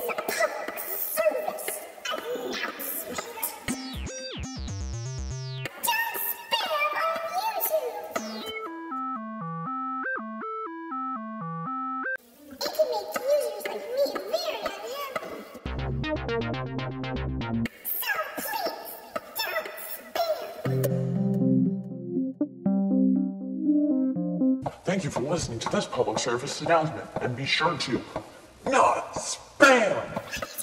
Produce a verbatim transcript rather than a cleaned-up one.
a public service announcement. Don't spam on YouTube. It can make users like me very unhappy. So please, don't spam. Thank you for listening to this public service announcement, and be sure to not spam!